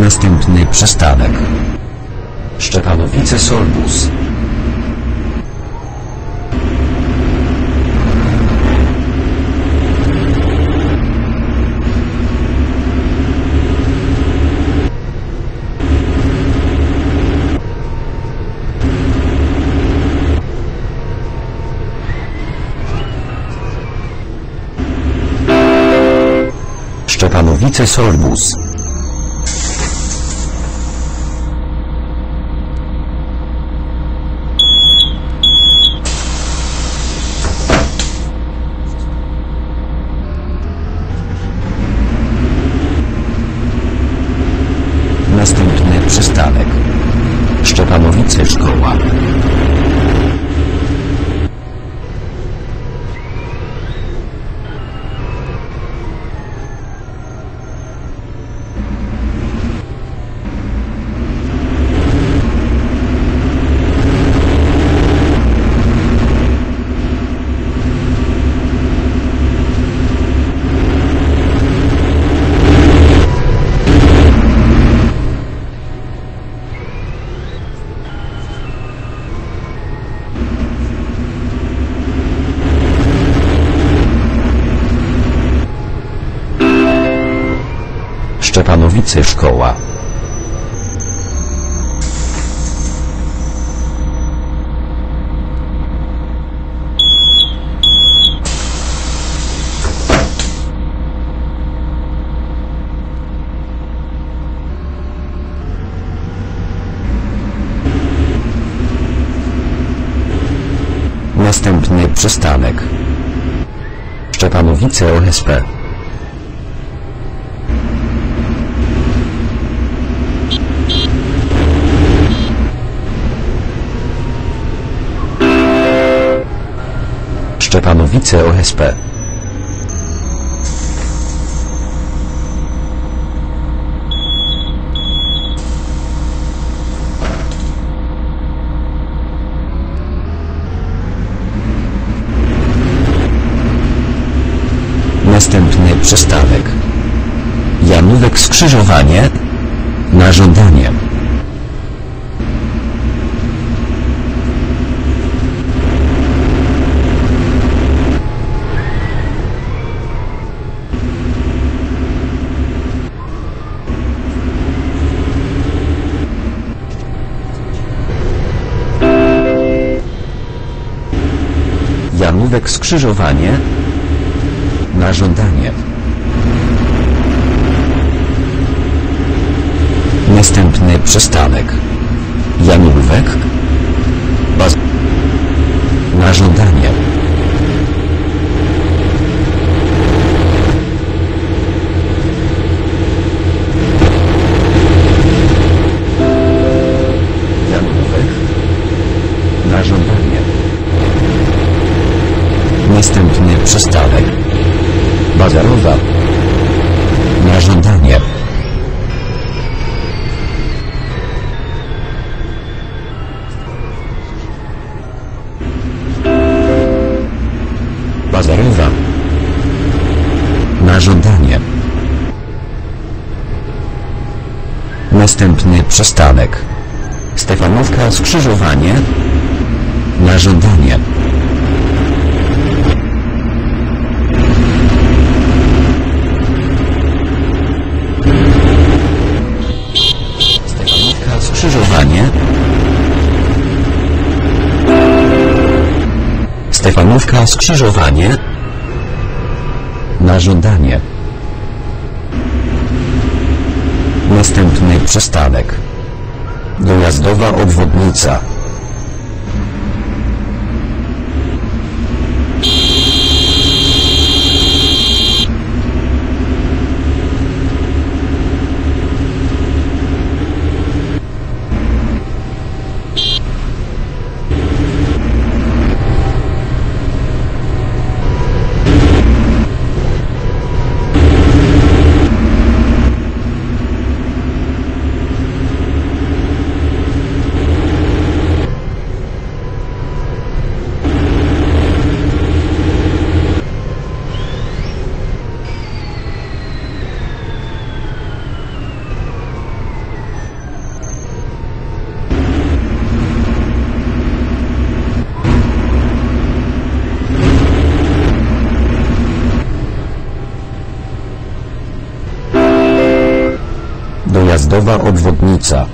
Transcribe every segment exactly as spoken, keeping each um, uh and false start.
Następny przystanek Szczepanowice-Solbus. Szczepanowice-Solbus. Następny przystanek Szczepanowice-Szkoła. Szczepanowice-Szkoła. Następny przystanek Szczepanowice-O S P. Szczepanowice-O S P. Następny przystanek Janówek Skrzyżowanie na żądanie. Janówek Skrzyżowanie na żądanie. Następny przystanek Janówek Baz na żądanie. Janówek na żądanie. Następny przystanek Bazarowa na żądanie. Bazarowa na żądanie. Następny przystanek Stefanówka Skrzyżowanie na żądanie. Stefanówka Skrzyżowanie. Stefanówka Skrzyżowanie na żądanie. Następny przystanek Dojazdowa Obwodnica. Dojazdowa obwodnica.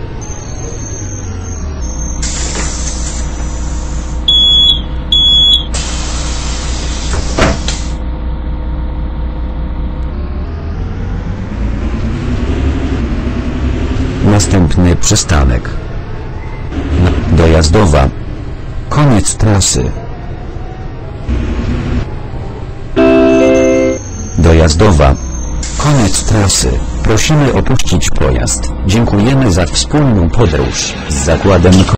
Następny przystanek. Dojazdowa. Koniec trasy. Dojazdowa. Koniec trasy. Prosimy opuścić pojazd. Dziękujemy za wspólną podróż z zakładem